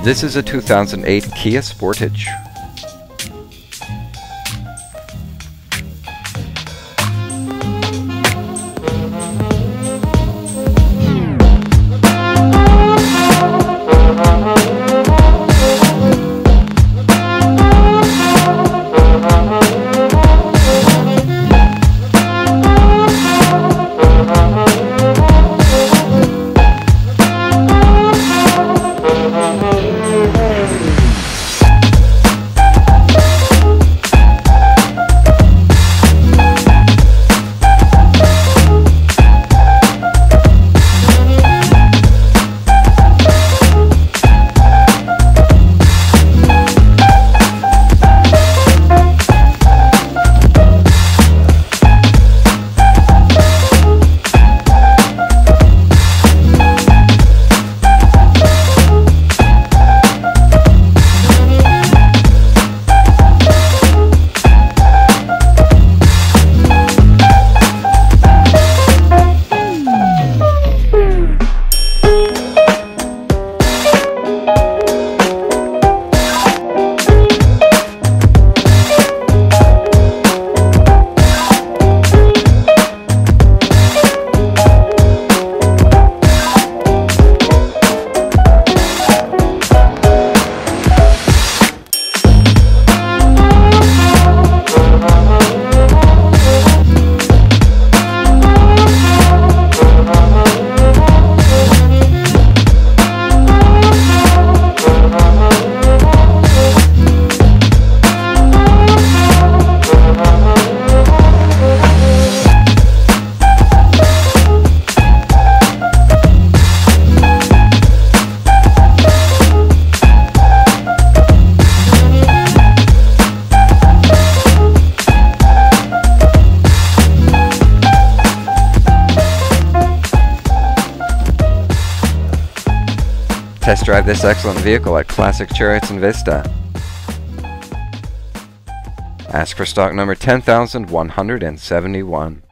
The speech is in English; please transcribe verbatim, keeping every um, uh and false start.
This is a two thousand eight Kia Sportage. Test drive this excellent vehicle at Classic Chariots in Vista. Ask for stock number ten thousand one hundred seventy-one.